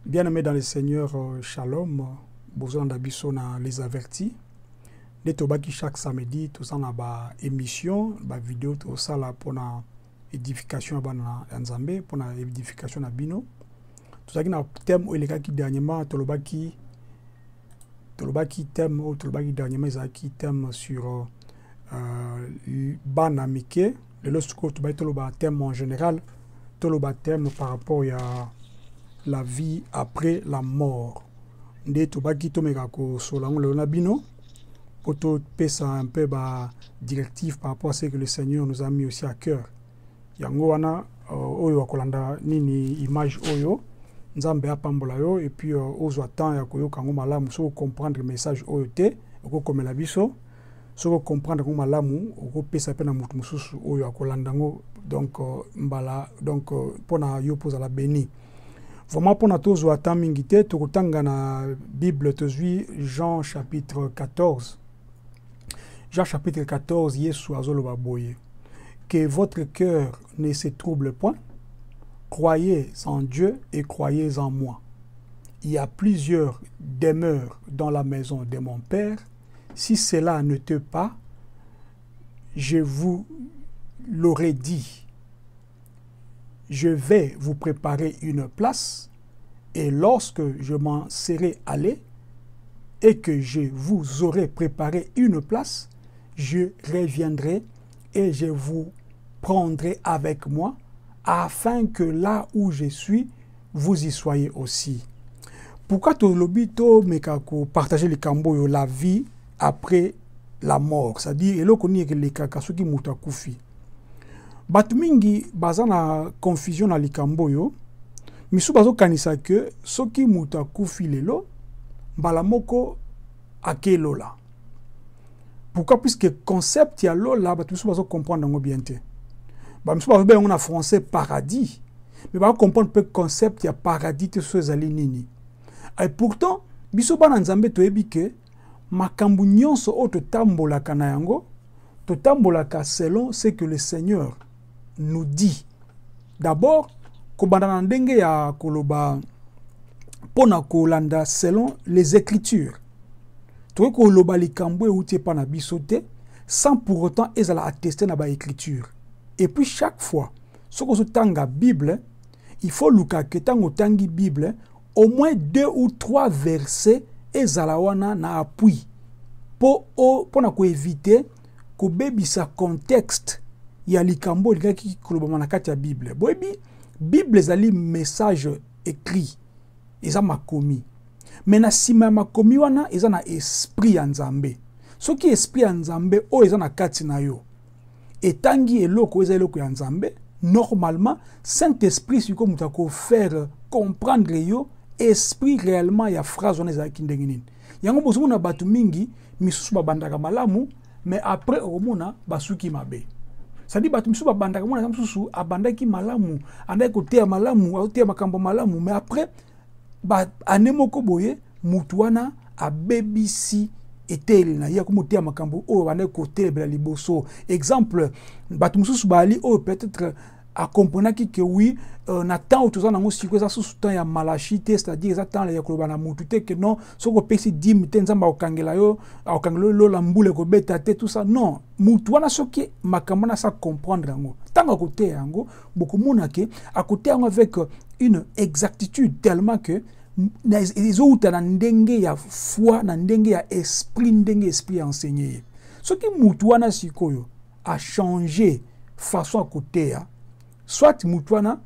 Bien-aimés dans le Seigneur, Shalom, besoin d'abisso na les avertis. Les tobaki chaque samedi, tout ça na ba émission, ba vidéo, tout ça là pour na édification na Nzambe, pour na édification na bino. Tout ça qui na thème ou les qui dernièrement, tolobaki thème ou tolobaki dernièrement, ils qui thème sur ban amike. Le lorsque tu toloba thème en général, toloba thème par rapport à la vie après la mort. Nde tobaki tomeka ko solango le nabino pour te passer un peu ba directive par rapport à ce que le Seigneur nous a mis aussi à cœur. Yango wana oyo akolanda nini image oyo nzambe apambola yo et puis ozwa temps ya koyoka ngo malamu so comprendre message oyo te oko komela biso so comprendre ngo malamu oko pesa pe na mutu mususu oyo akolanda ngo donc mbala donc pona yo poza la béni. Vraiment pour nous attendre mingité tokotanga na Bible tozui Jean chapitre 14. Jean chapitre 14 Yesu azoloba boye. Que votre cœur ne se trouble point. Croyez en Dieu et croyez en moi. Il y a plusieurs demeures dans la maison de mon Père. Si cela n'était pas, je vous l'aurais dit. Je vais vous préparer une place, et lorsque je m'en serai allé, et que je vous aurai préparé une place, je reviendrai et je vous prendrai avec moi, afin que là où je suis, vous y soyez aussi. Pourquoi tout l'obito mekako partager les cambo la vie après la mort, c'est-à-dire elo koni ke le kakasuki mutakufi. Batu mingi baza na confusion na likambo yo misu bazo kanisa ke soki muta kufi lelo mbala moko akelola. Pourquoi? Puisque concept ya lola batu misu bazo comprendre ngo bien te. Ba misu bazo ben na français paradis mais ba comprendre pe concept ya paradis te so ezali nini. Et pourtant biso bana nzambe toyebi ke makambu nyonso o to tambola kana yango to tambola ka selon ce que le Seigneur nous dit. D'abord, kobanda ndenge ya koloba pona kolanda selon les Écritures. Toi koloba likambo euti pa na bisote sans pour autant ezala attester na ba Écriture. Et puis chaque fois, soko tanga Bible, il faut luka ke tango tangi Bible, au moins 2 ou 3 versets ezala wana na appui. Pona ko éviter ko bebisa contexte ya likambo likaki kolobama na kati ya Bible. Boyebi Bible ezali message écrit eza makomi. Mais na sima makomi wana eza na esprit ya Nzambe. Soki esprit ya Nzambe o eza na kati na yo etangi eloko eza eloko ya Nzambe, normalement Saint-Esprit siko mutako faire comprendre yo esprit réellement ya phrase wana eza kindenge nini. Yango bozumu na batu mingi misusu babandaka malamu mais après omona basuki mabe. C'est-à-dire batu misusu babandaka mona misusu abandaki malamu, andaki koteya malamu, ateya makambo malamu mais après ba anemoko boye mutu wana abebisi eteli na ya komoteya makambo oyo andaki kotelebela liboso. Exemple batu misusu bali oyo peut-être a comprenaki que oui na temps où tout ça nango siko ça sous temps ya malachi te, c'est-à-dire ça temps ya koloba na mutu te que non soko pesi dim te nzamba okangela yo okangelo lo la mbule ko beta te tout ça non mutu wana soki makambo na sa comprendre yango tanga côté yango beaucoup mona ke à côté yango avec une exactitude tellement que les autres na ndenge ya foi na ndenge ya esprit enseigné soki mutu wana sikoyo a changé façon à côté ya soit mutwana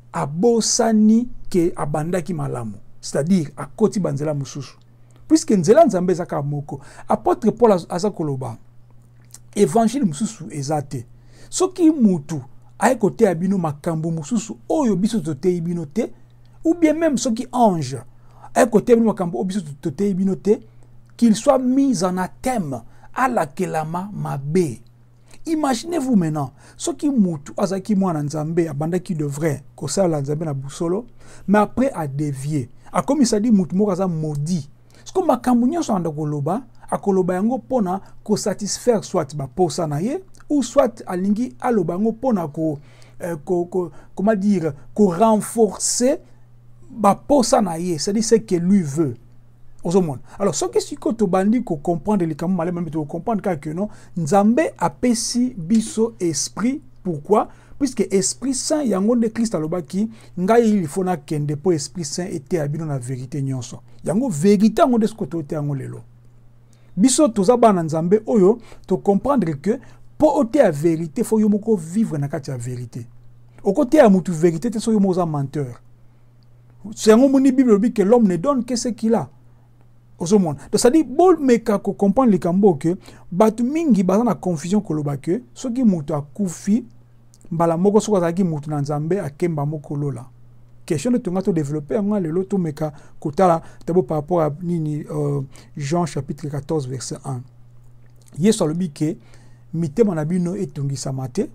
abosani ke abandaki malamu, c'est-à-dire a koti banzela mususu. Puisque nzela nzambe zaka moko, apôtre Paul azakoloba, évangile mususu ezate. Soki mutu aye kote abino makambo mususu oyo biso tote ibino te, ou bien même soki ange aye kote abino makambo oyo biso tote ibino te, qu'il soit mis en athème à la kelama mabe. Imaginez-vous maintenant, ce qui moutou azaki mwana nzambe abandaki de vrai, ko sa la nzambe na busolo, mais après a dévié. A comme il s'est dit moutou moko aza maudit. Ce que makambu nyonso anda koloba, akoloba yango pona ko satisfaire soit ba posa na ye ou soit alingi aloba yango pona comment dire, ko renforcer baposa na ye, c'est-à-dire ce que lui veut. Alors, ce que si tu bandi ko comprendre les camps malais, même tu comprendre que non, Nzambe apesi biso esprit. Pourquoi? Puisque Esprit Saint yango de Christ alobaki, ngai il faut na kende po Esprit Saint était habino na vérité nyonso. Yango vérité yango de ce côté te yango lelo. Biso toza bana Nzambe oyo to comprendre que po ote a vérité faut yo moko vivre na kati ya vérité. Au côté ya mutu vérité te so yo moza menteur. C'est yango moni Bible dit que l'homme ne donne que ce qu'il a. Donc ça dit bol meka ko comprendre le kambo que batu mingi baza na confusion koloba que soki mutu akufi mbala moko soka zaki mutu na Nzambe akemba moko lola. Question de tonga to développer nga lelo to meka kotala tabo par rapport à nini Jean chapitre 14 verset 1. Yesu alobi ke mitema na bino etongisa mate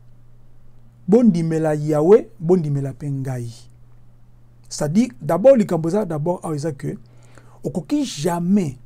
bondimela Yahweh bondimela pengai. C'est-à-dire d'abord likambo za d'abord aweza que okoki jamais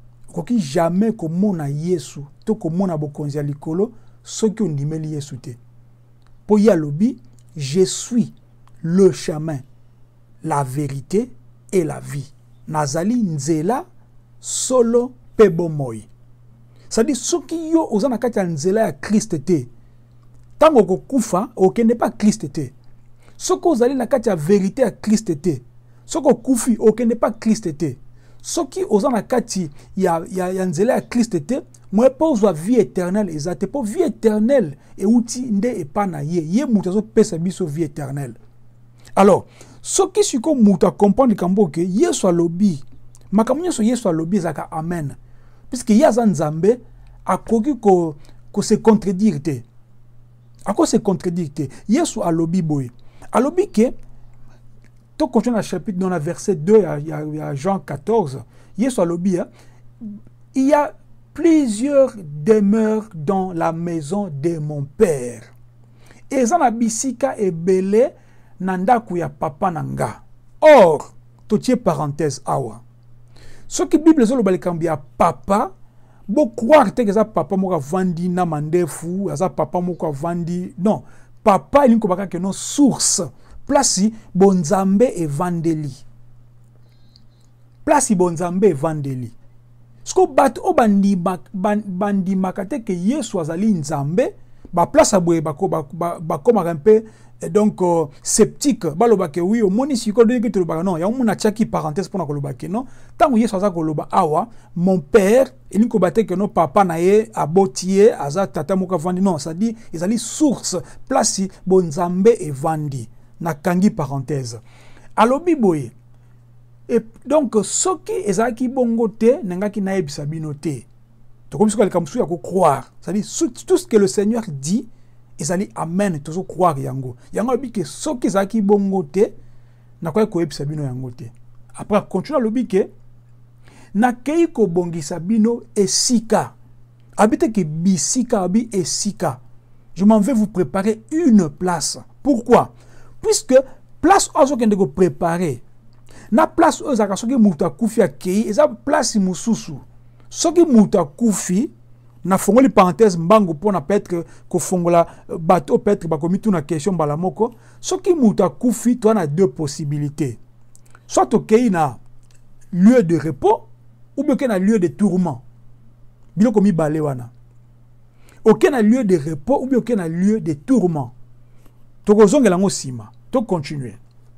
komona Yesu to komona bokonzi ya likolo soki ondimeli Yesu te. Po ya lobi, je suis le chemin, la vérité et la vie. Nazali nzela solo pe bomoi. C'est-à-dire soki yo ozana kati ya nzela ya Christ te. Tango kokufa okende pas Christ te. Soko ozali na kati ya vérité ya Christ te. Soko kufi okende pas Christ te. Soki ozana kati ya nzela ya Christ te, moi pose vie éternelle ezate po vie éternelle et outi nde epana ye mutazo pesa biso vie éternelle. Alors, soki siko muta comprendre kambo que Yesu alobi, makambo nyonso Yesu alobi zaka amen. Puisque yaza Nzambe akoki ko se contredire te. Ako se contredire te. Yesu alobi boy. Alobi que to continue dans le chapitre, dans le verset 2 à Jean 14, Yesu alobi, il y a plusieurs demeures dans la maison de mon père. Et zana bisika ebele nandaku ya papa nanga. Or, to tie parenthèse awa. Ce qui Bible zolo balikambi ya papa, bo croire te que ça papa moka vandi na mandefu, ça papa moka vandi. Non, papa il nkobaka que non source. Place bonzambe et vandeli. Place bonzambe et vandeli. Ce que bat o bandi makate que Yesu azali nzambe, ba place abwe bako un peu donc sceptique. Baloba que oui, au moni siko de que tu le non, ya mona tchaki parenthèse pour na koloba que non. Tant Yesu aza koloba awa, mon père, il ko batte que non papa na ye abotier aza tata moka vandi non, ça dit ezali source place bonzambe et vandi. Na kangi parenthèse. Alobi boye. Et donc, ce qui est qui bongo te, n'engaki na ebisa bino te. To comme ce que le kamsu ya ko croire. C'est-à-dire, tout ce que le Seigneur dit, ezali amen, toujours croire yango. Yango alobi que ce qui est qui bongo te, na kwa ko ebisa bino yango te. Après, continue alobi que, na kei ko bongisa bino esika. Habite que bisika abi esika. Je m'en vais vous préparer une place. Pourquoi? Puisque place ozo kende ko préparer na place ozo ka soki muta kufi akei eza place mususu soki muta kufi na fongoli parenthèse mbango pona peut-être ko fongola bateau peut-être ba komi tuna question bala moko soki muta kufi tu as deux possibilités soit okei na lieu de repos ou bien na lieu de tourment biloko mi balé wana okei na lieu de repos ou bien okei na lieu de tourment. Tokozongela ngo sima, to continuer.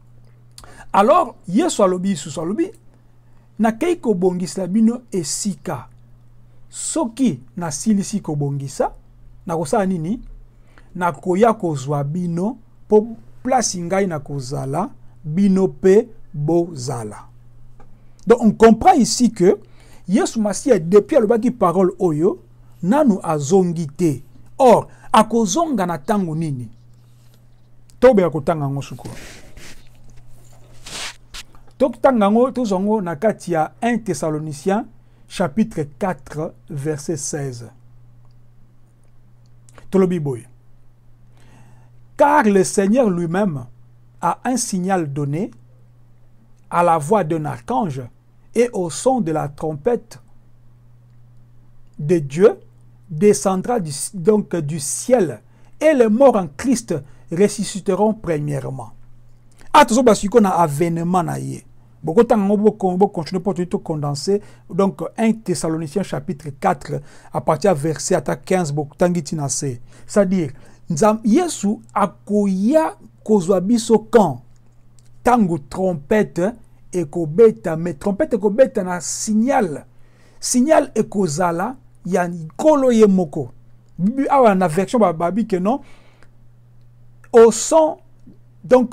Alors, Yesu alobi susu alobi na kei ko bongisa bino esika. Soki na silisi ko bongisa, na kosala nini? Na koya kozwa bino po place ngai na kozala, bino pe bozala. Donc on comprend ici que Yesu Masia depuis alobaki parole oyo nanu azongi te. Or, akozonga na tango nini? Tobe akotanga ngo suko. Tokutanga ngo tozongo na kati ya 1 Thessaloniciens chapitre 4 verset 16. Tolobi boy. Car le Seigneur lui-même a un signal donné à la voix d'un archange et au son de la trompette de Dieu descendra du ciel et les morts en Christ ressusciteront premièrement. Attention parce qu'on a avènement na ye. Beaucoup de temps, on va continuer pour tout condenser. Donc, 1 Thessaloniciens chapitre 4, à partir du verset 15, c'est-à-dire, Yesu akoya kozwa biso quand tango trompette et kobeta, mais trompette et kobeta na signal et kozala ya kolo ye moko. Awa na version babi que non au son. Donc,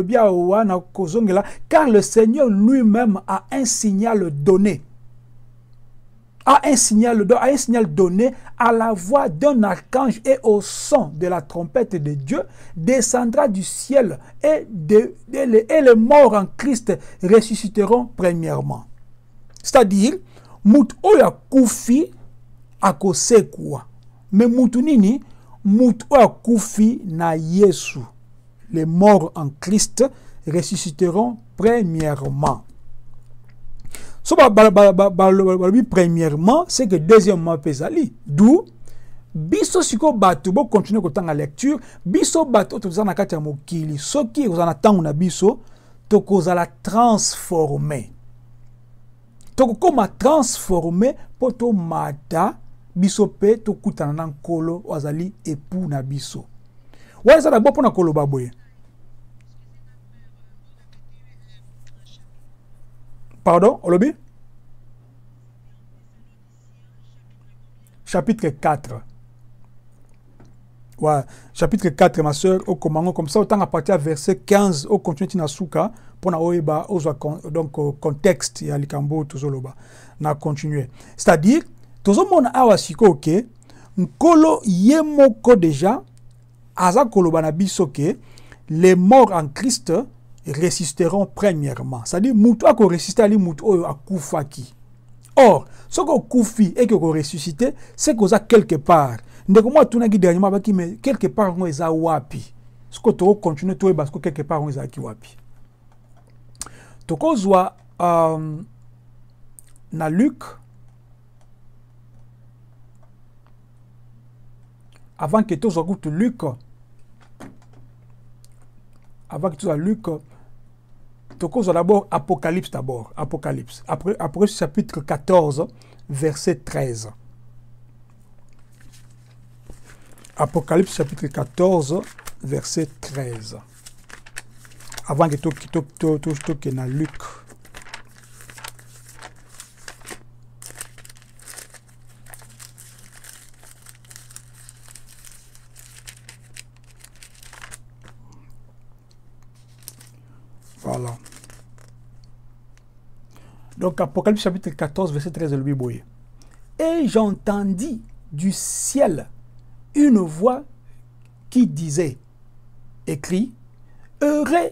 car le Seigneur lui-même a un signal donné. A un signal donné à la voix d'un archange et au son de la trompette de Dieu descendra du ciel et les morts en Christ ressusciteront premièrement. C'est-à-dire, mout oya kufi akosekwa. Mais moutu nini, mout oya kufi na Yesu. Les morts en Christ ressusciteront premièrement. So, premièrement, c'est que deuxièmement, pesali. D'où, biso siko batu, bo continuer ko tanga lecture, biso batu, to zana kati ya mokili, soki ozana tangu na biso, to kozala transformé. To koma transformé, po to mata, biso pe, to kutana nan kolo, wazali époux na biso. Ouais, ça d'abord pour na kolo baboye. Pardon, Olobi? Chapitre 4. Ouais, chapitre 4, ma soeur, au commandement, comme ça, autant à partir du verset 15, au continue na souka, pour na oeba, donc, contexte, ya likambo, tozoloba, na continuer. C'est-à-dire, tozomona awa siko, ok, nkolo yemoko déjà, aza koloba na biso ke les morts en Christ résisteront premièrement. C'est-à-dire mutu ako résister ali mutu oyo akufaki. Or, ce qu'on kufi et que ko ressuscité, c'est qu'on a quelque part. Ndeko moi tuna ki dernièrement baki mais quelque part on eza wapi. Ce que to continue to parce que quelque part on eza ki wapi. To kozwa na Luc avant que tu sois Luc, avant que tu sois Luc, tu causes d'abord Apocalypse d'abord. Apocalypse. Après chapitre 14, verset 13. Apocalypse chapitre 14, verset 13. Avant que tu na Luc. Voilà. Donc, Apocalypse chapitre 14, verset 13 de l'Bible. Et j'entendis du ciel une voix qui disait, écrit, heureux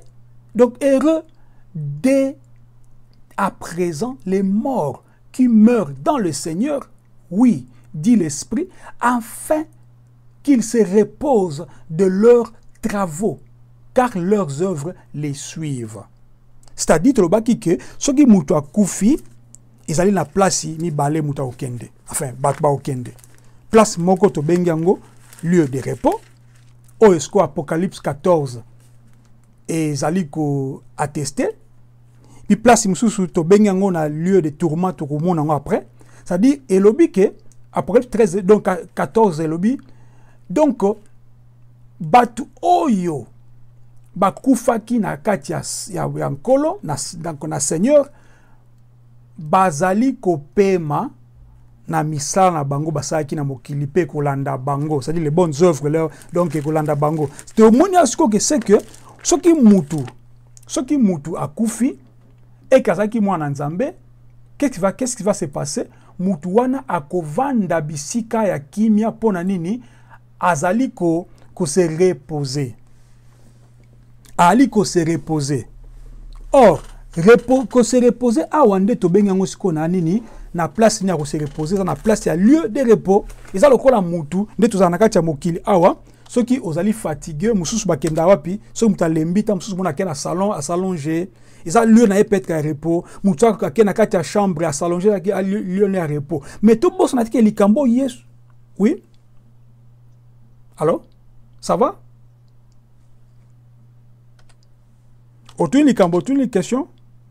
dès à présent les morts qui meurent dans le Seigneur, oui, dit l'Esprit, afin qu'ils se reposent de leurs travaux, car leurs œuvres les suivent. C'est-à-dire, que ceux qui moutou koufi, ils allaient la place ni balé mouta okende. Enfin, batba okende. Place moko to bengango, lieu de repos. Oesko Apocalypse 14. Et ils allaient ko attester. Puis place moussou to bengango na lieu de tourment to koumon après. C'est-à-dire, elobi que, Apocalypse 13, donc 14 elobi. Donc, batu oyo. Bakufaki na kati ya nkolo na Seigneur bazali kopema na misala na bango basaki na mokili pe kolanda bango, c'est-à-dire les bonnes œuvres là, donc kolanda bango. C'est au moins ce que c'est que ce qui mutu akufi et kazaki mwana nzambe, qu'est-ce qui va se passer? Mutu wana akovanda bisika ya kimia pona nini azali ko se reposer. Ali ko se reposer. Or, ko se reposer a wande to bengango siko na nini na place ni ko se reposer na place ya lieu de repos. Eza lokola mutu nde to zanaka cha mokili awa soki ozali fatigué mususu bakenda wapi so mutalembita mususu mona kena salon à s'allonger. Eza lieu na peut-être ka repos mutu akena kati ya chambre à s'allonger à lieu na repos. Mais tout boss na tike likambo Yesu. Oui? Allô? Ça va? Autour likambo, autour les questions.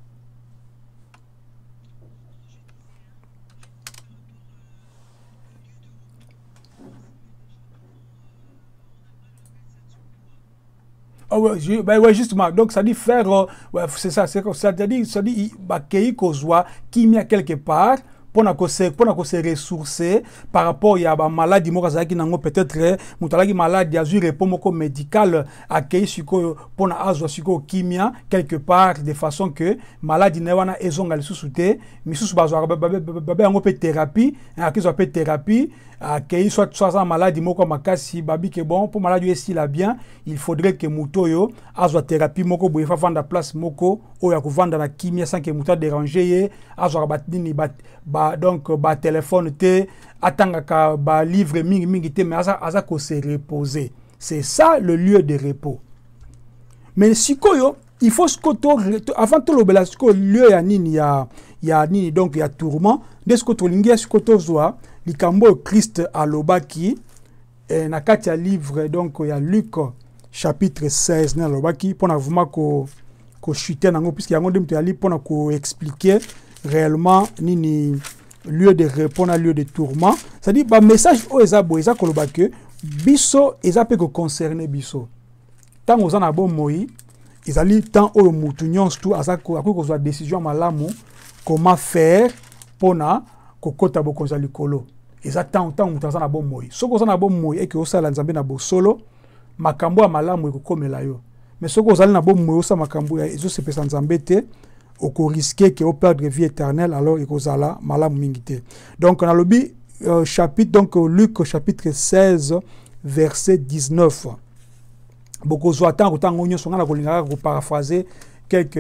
Oh, ouais, justement, donc ça dit faire, ouais, c'est ça, c'est-à-dire, bah, qu'il soit qui mis quelque part, pour se ressourcer par rapport à la maladie, peut-être, mutalagi maladie, a eu repos médical, accueilli pour na azwa kimia quelque part, de façon que maladie ne wana ezonga lisusuté, misusu bazwa babe ngo pe thérapie, akizo pe thérapie, accueilli soit maladie moko makasi babi que bon pour maladie est la bien, il faudrait que mutoyo azwa thérapie moko boye fa vendre place moko o ya ko vendre na kimia sans que muta déranger azwa batini donc ba téléphone te atanga ka ba livre mingi te mais aza ko se reposer. C'est ça le lieu de repos. Mais sikoyo il faut avant tout le lieu ya nini donc ya tourment de ce que to lingia sikoto zoa likambo Christ alobaki na kati ya livre donc ya Luc chapitre 16 na alobaki pona vraiment ko chuter nango puisque yango dem to ali pona ko expliquer réellement nini lieu de repos na lieu de tourment. C'est-à-dire ba message o ezabo eza koloba que biso eza pe ko concerner biso. Tant aux na bon moi ezali tant o mutu nyonso tout azako akozwa décision malamu comment faire pona kokota bokonza likolo. Eza tant mutu azana bon moi. Soko ozana bon moi et que osala nzambe na bo solo makambo ya malamu ekokomela yo. Mais soko ozali na bon moi osa makambo ya ezo sepesa nzambe te oko risquer que au perdre vie éternelle alors ekozala malamu mingite. Donc on a lobby chapitre donc Luc chapitre 16 verset 19. Beaucoup zoatan autant onyo songa na kolinga ko paraphraser quelques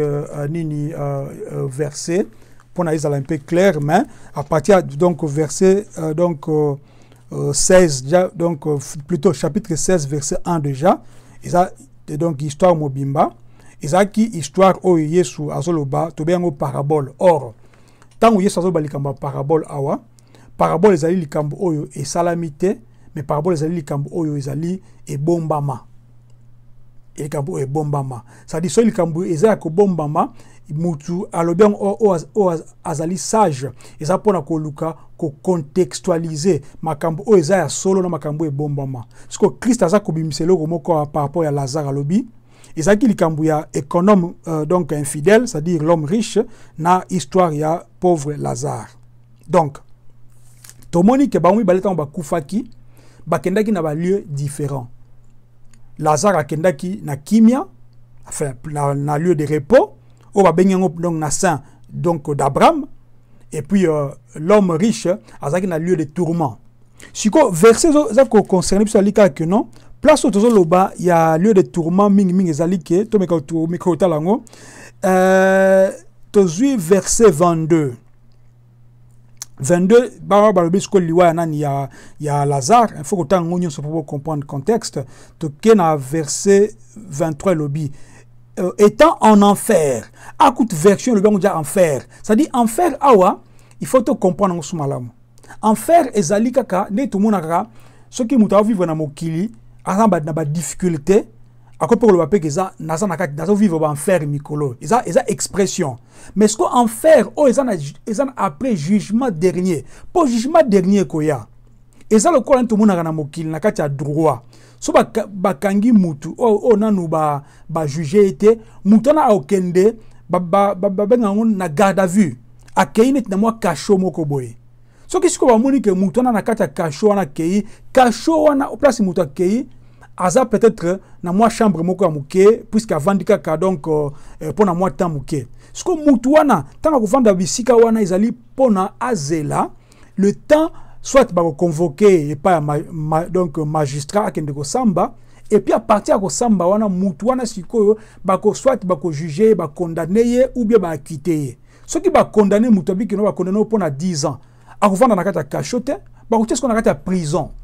versets pour na un peu clair mais à partir donc verset 16 déjà donc plutôt chapitre 16 verset 1 déjà ça donc histoire mobimba ezaki histoire oyo Yesu azoloba to bengo parabole. Or tant Yesu azoba likambo parabole awa parabole ezali likambo oyo esalamite mais parabole ezali likambo oyo ezali ebombama likambo ebombama ça dit so likambo ezali ko bombama mutu alobi o azali sage eza pona ko luka ko contextualiser makambo oyo eza ya solo na makambo ebombama parce que Christ aza ko bimiselo ko moko par rapport à Lazare alobi ezaki likambo ya économe donc infidèle, c'est-à-dire l'homme riche na histoire ya pauvre Lazare. Donc tomoni ke bango baleta ba kufaki bakendaki na ba lieu différent. Lazare akendaki na kimia enfin na lieu de repos o ba benyango donc na sein donc d'Abraham et puis l'homme riche azaki na lieu de tourment. Siko verset za ko concerner biso alika que non place autour loba il y a lieu de tourment mingi ezalike to meka to micro talango tozui verset 22 ba bisko liwa nani ya Lazare il faut que tant ngonyo pour comprendre le contexte to kena verset 23 lobi étant en enfer à toute version le bango déjà enfer ça dit enfer awa il faut te comprendre ngo malamu enfer ezalika ka ne tout monde kaka ceux qui muta vivre na mokili azamba na ba difficulté akope ko loba peke za naza na kati nazo vivre ba enfer mikolo eza expression mais ce que enfer o eza après jugement dernier pour jugement dernier koya eza le ko tout monde na mokili na kati ya droit so ba kangi mutu o nanu ba juger été mutu na okende ba benga na garde à vue akeyine na moi cachot moko boye so qu'est-ce que va moni que mutu na kati ya cachot na kei cachot wana au place mutu kei aza peut-être na moi chambre moko ya muke puisque avandika ka donc pour na moi temps muke ce que mutu wana tanga ko vanda bisika wana ezali pona azela le temps soit ba convoquer et pas donc magistrat akende ko samba et puis à partir ko samba wana mutu wana sikoyo ba ko soit ba ko juger ba condamner ou bien ba acquitter ce qui ba condamner mutu abi que no ba condamner pona 10 ans a ko vanda na kata cachote ba ko test ko na kata prison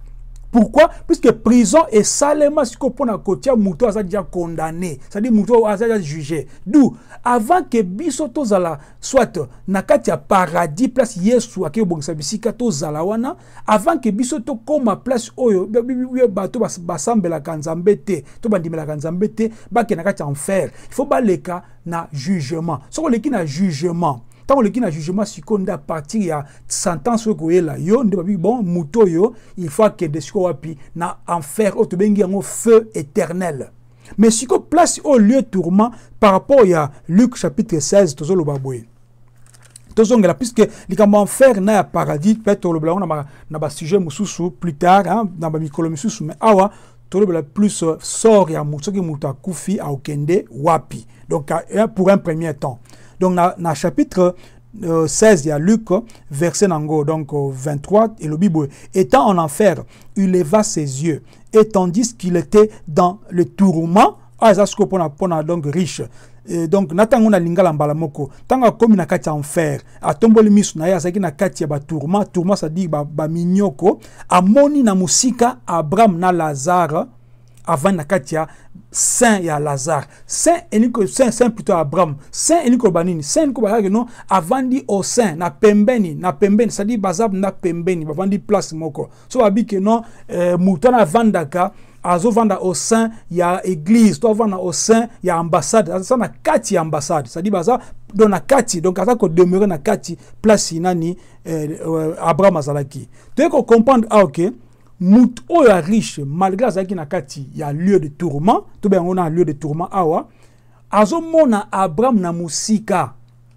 Pourquoi? Puisque prison est salement si qu'on a côté Mouto a déjà condamné. C'est-à-dire Mouto a déjà jugé. D'où, avant que Bisoto Zala soit Nakatia paradis, place Yesu, à Kebonsabisika to Zalawana, avant que Bisoto comme place Oyo, Bato Basambela Kanzambete, to Bandimela Kanzambete, Baki Nakatia enfer. Il faut baleka na jugement. Si on leki na jugement, tant on le jugement si on a parti à sentence que là yo ne bon muto yo il faut que des wapi na enfer au bengi en feu éternel. Mais si on place au lieu tourment par rapport à Luc chapitre 16 tozolo baboy tozongela puisque likamba enfer na paradis peut-être le blanc na ba sujet mususu plus tard hein na ba mikolo mususu mais awa tozolo plus sort ya muto ki muta kufi a okende wapi donc pour un premier temps. Donc, dans chapitre 16, il y a Luc, verset nango, donc 23, et le Bible, étant en enfer, il leva ses yeux, et tandis qu'il était dans le tourment, donc riche. Et donc, natangona lingala mbalamoko, tanga komi na kati enfer, a tomboli misu na ya zaki na kati ya ba tourment, tourment ça dit ba minyoko, amoni na musika Abraham na Lazare, avant na katia saint ya Lazare saint eniko saint plutôt Abraham saint eniko banini saint eniko balaki non avant di au saint na pembeni ça dit bazab na pembeni avant di place moko so abike non mutana vandaka azo vanda au sein ya église to vanda au sein ya ambassade ça na kati ya ambassade ça dit baza dans na kati donc ça ko demeurer na kati place inani Abraham azalaki tu ko comprendre OK Mout oya riche malgré ça qui na kati il y a lieu de tourment tout bien on a lieu de tourment awa azomona Abraham na musika.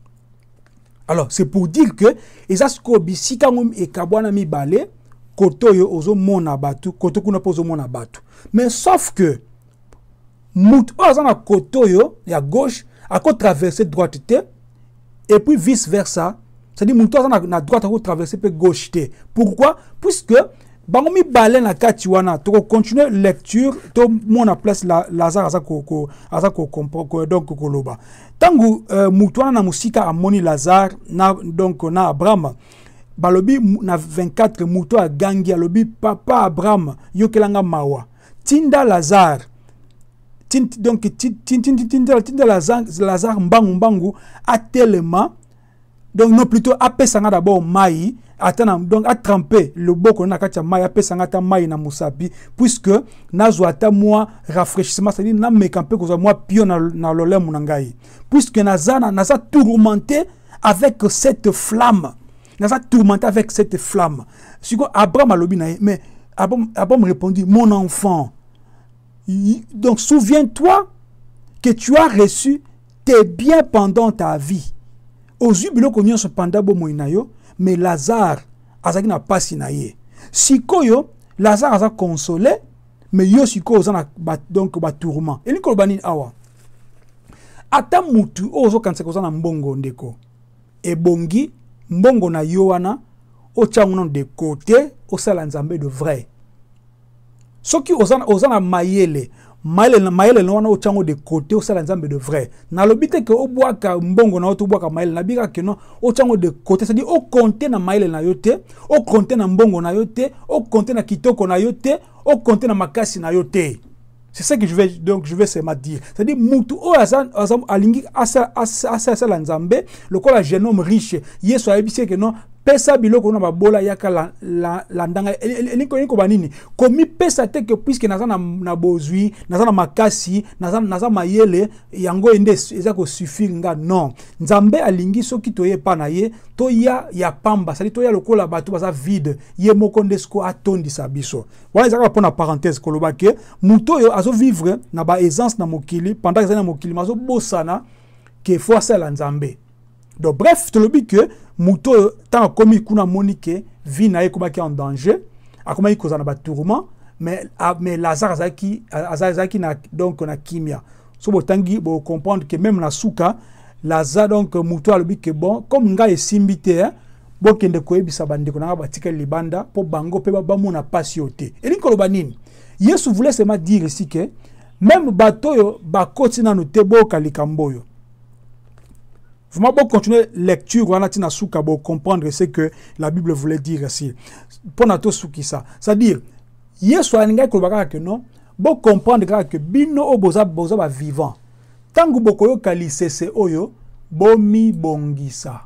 Alors c'est pour dire que ezasko bisika ngom e kabwana mi balé koto yo ozomona batu koto kuna pozomona batu mais sauf que mout oza na koto yo ya gauche a ko traverser droite et puis vice versa c'est-à-dire mout oza na droite a ko traverser pe gauche te. Pourquoi? Puisque bangomi balé na kati wana to continuer lecture to mona place la Lazare azako comprendre donc koloba tangu mutwana na musika amoni Lazare na donc na Abraham balobi na 24 muto a gangi alobi papa Abraham yokelanga mawa tinda Lazare donc tinda Lazare mbangu atelema donc non plutôt apesanga d'abord mai atana donc a trempé le boko na katia mai apesanga ta mai na musapi puisque nazwata moi rafraîchissement c'est-à-dire na mekampe ko moi pio na lolemu na ngai puisque nazana naza tourmenté avec cette flamme naza tourmenté avec cette flamme siko Abraham alobi na mais Abraham répondit mon enfant donc souviens-toi que tu as reçu tes biens pendant ta vie. Aux yeux konyo cependant bo moinayo mais Lazare azaki na pasi na ye sikoyo Lazare aza consolé mais yo siko ozana donc ba tourment et nikolo banini awa ata mutu ozo kanse kozana mbongo ndeko ebongi mbongo na yo wana ochangu de côté osala nzambe de vrai soki ozana mayele wana ochango de côté osala nzambe de vrai na lobite ke obwaka mbongo na oto bwaka mayele na bika ke no ochango de côté c'est-à-dire o compter na mayele na yote o compter na mbongo na yote o compter na kitoko na yote o compter na makasi na yote. C'est ça que je vais seulement dire. C'est-à-dire mutu o azan alingi asa la nzambe lokola jeune homme riche yeso ayebisi ke no pesa biloko na babola yaka la ndanga eliko banini komi pesa te que puisque naza na bozui naza na makasi naza mayele yango ende eza ko suffire nga non nzambe alingi soki toye pa na ye to ya pamba c'est-à-dire to ya lokola batu baza vide ye moko ndesko atondisa biso wana ezaka pona parenthèse koloba ke muto yo azo vivre na ba aisance na mokili pendant que na mokili mazo bosana ke force la nzambe. Donc bref, tu le dis que muto tant comme kuna monique vie na ekomaki en danger, akomaki kozana ba tourment, mais Lazare azaki na donc na kimia. So botangi bo comprendre que même na suka Lazare donc muto alobi que bon comme nga esimbité bo kende koyebisa bandeko na batika libanda po bango pe ba mona pasioté. Et likoloba nini? Yesu voulait seulement dire ici que même batoyo bakoti na note bo kalikamboyo. Vraiment, bon, continuer lecture, on a tina souka, bon, comprendre ce que la Bible voulait dire ici. Pour nato souki ça. C'est-à-dire, Yesu alinga kolobaka que non, bo comprendre que bino o boza ba vivant. Tangu bokoyo kalisese oyo, bomi bongisa.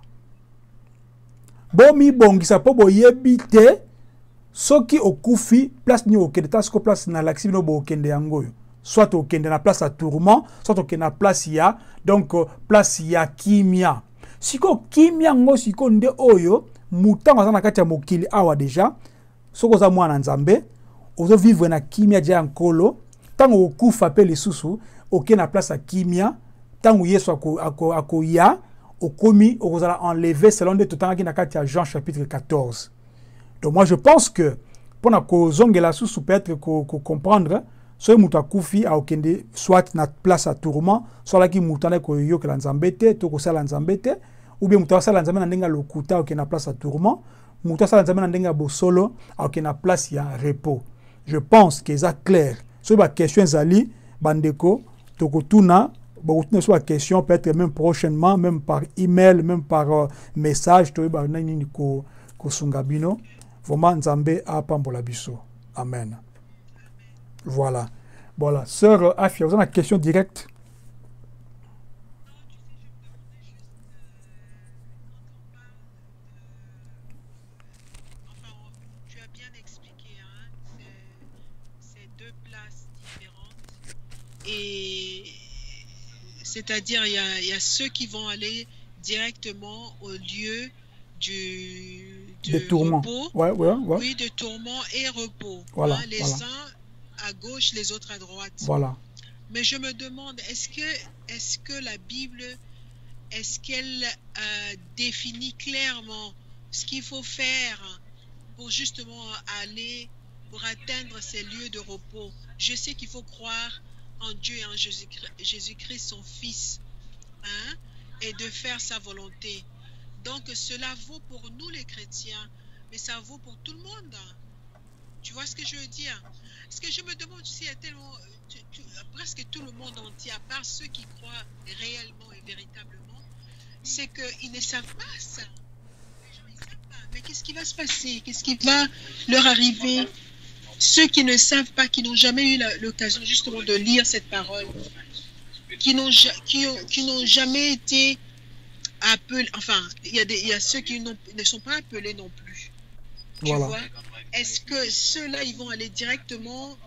Bomi bongisa po boyebite soki okufi place ni okende tasko place na laksi bino bo okende yangoyo. Soit okende na place à tourment, soit okende na place ya donc place ya kimia. Siko kimia ngo siko nde oyo mutango za na kati ya mokili awa deja soko za mwana nzambe ozo vivre na kimia ja nkolo tango okufa pe lisusu okende na place ya kimia tango Yesu ako ya okomi okozala enlevé selon de totanga na kati ya Jean chapitre 14. Donc moi je pense que pour na kozongela susu peut-être comprendre so muta kufi a okende soit na place à tourment soit la ki mutana ko yokela nzambe te to ko sala nzambe te ou bien muta sala nzambe na ndenga lokuta okende na place à tourment muta sala nzambe na ndenga bosolo okende na place ya repos. Je pense que ça clair so ba question zali bandeko to ko tuna ba sur la question peut-être même prochainement même par email même par message to ba nani ko sungabino vraiment nzambe a pambola biso. Amen. Voilà. Voilà. Sœur Afia, vous avez une question directe? Tu as bien expliqué, hein, c'est deux places différentes. Et c'est-à-dire, il y a ceux qui vont aller directement au lieu de tourment. Repos. Ouais. Oui, de tourment et repos. Voilà, hein, les voilà. uns à gauche, les autres à droite. Voilà. Mais je me demande, est-ce que la Bible, est-ce qu'elle définit clairement ce qu'il faut faire pour justement aller, pour atteindre ces lieux de repos? Je sais qu'il faut croire en Dieu et en Jésus-Christ, son Fils, hein, et de faire sa volonté. Donc cela vaut pour nous les chrétiens, mais ça vaut pour tout le monde. Tu vois ce que je veux dire? Ce que je me demande, s'il y a tellement, presque tout le monde entier, à part ceux qui croient réellement et véritablement, c'est qu'ils ne savent pas ça. Les gens, ils ne savent pas. Mais qu'est-ce qui va se passer? Qu'est-ce qui va leur arriver? Ceux qui ne savent pas, qui n'ont jamais eu l'occasion justement de lire cette parole, qui n'ont jamais été appelés, enfin, il y a ceux qui ne sont pas appelés non plus. Tu Voilà. vois? Est-ce que ceux-là, ils vont aller directement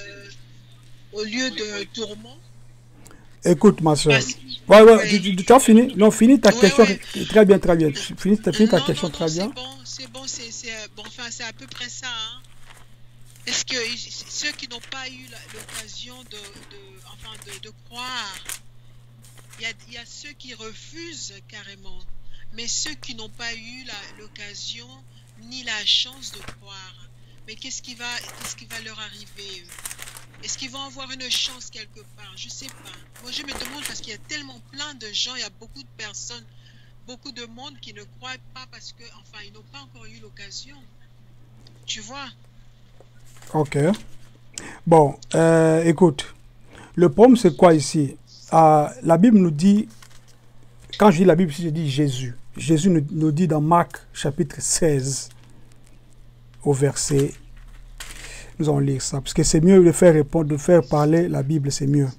au lieu de tourment? Écoute, ma soeur. Parce- Ouais. Tu as fini? Non, finis ta Ouais, question. ouais. Très bien. Finis ta Non, question très bien. c'est bon, bon, enfin, c'est à peu près ça, hein. Est-ce que ceux qui n'ont pas eu l'occasion de croire, il y a ceux qui refusent carrément, mais ceux qui n'ont pas eu l'occasion ni la chance de croire. Mais qu'est-ce qui va leur arriver? Est-ce qu'ils vont avoir une chance quelque part? Je sais pas. Moi, je me demande parce qu'il y a tellement plein de gens, il y a beaucoup de personnes, beaucoup de monde qui ne croient pas parce que, enfin, ils n'ont pas encore eu l'occasion. Tu vois? Ok. Bon, écoute. Le problème, c'est quoi ici? La Bible nous dit, quand je dis la Bible, je dis Jésus. Jésus nous dit dans Marc chapitre 16, au verset, nous allons lire ça, parce que c'est mieux de faire répondre, de faire parler la Bible, c'est mieux.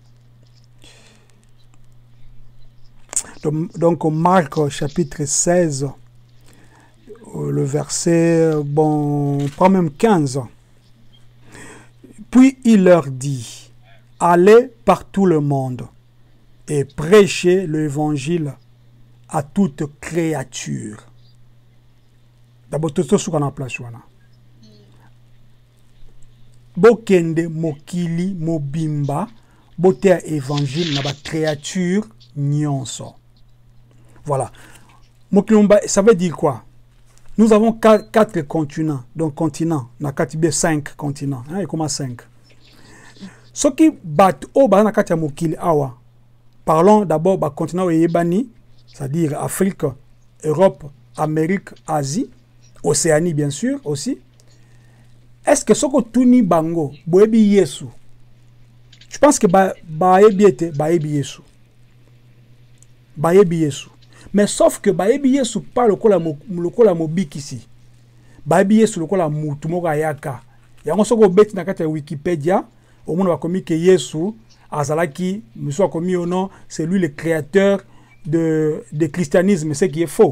Donc, Marc chapitre 16, le verset, bon, on prend même 15. Puis il leur dit, allez par tout le monde et prêchez l'évangile à toute créature. D'abord, tout ce qu'on a place. Bokende mokili mobimba botea évangile na ba créature nyonso. Voilà. Mokilomba, ça veut dire quoi? Nous avons quatre continents. Donc, continent. Na katibé 5 continents. Hein, et comment 5? Ce qui bat au bas na katia mokili awa. Parlons d'abord du continent Yébani, c'est-à-dire Afrique, Europe, Amérique, Asie, Océanie bien sûr aussi. Est-ce que ce que Tuni Bango, Boebi Yesu, je pense que Baebi était Baebi Yesu. Baebi Yesu. Mais sauf que Baebi Yesu pas le kola mobik ici. Baebi Yesu le kola mutumoka yaka. yango soko obeti na kati ya Wikipédia au monde va commis que Yesu azalaki monsieur a commis au nom c'est lui le créateur de christianisme, ce qui est faux.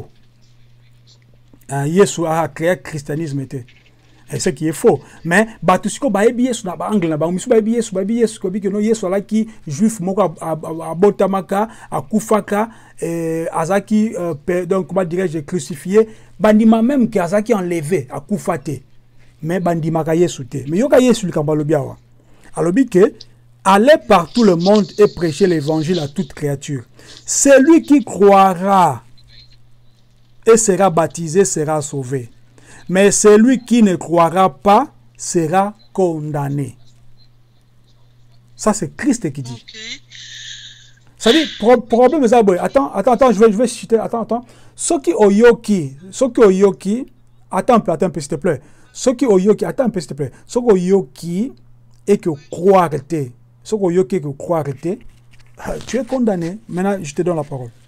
Yesu a créé le christianisme et ce qui est faux. Mais batusiko baebi Yesu na ba angle na ba misu baebi Yesu ko bi que no Yesu alaki juif moko abotamaka akufaka azaki donc comment dirais-je crucifié bandima même que azaki enlevé akufate mais bandima ka Yesu te. Mais yoka Yesu likamba lobiawa. Alobi que allez par tout le monde et prêcher l'évangile à toute créature. Celui qui croira et sera baptisé sera sauvé. Mais celui qui ne croira pas sera condamné. Ça, c'est Christ qui dit. Okay. Ça dit, problème est ça. Attends, je vais citer. Attends. Ceux qui oyoki, attends un peu, s'il te plaît. Ceux qui oyoki, attends un peu, s'il te plaît. Ceux qui oyoki et que croire, tu es condamné. Maintenant, je te donne la parole.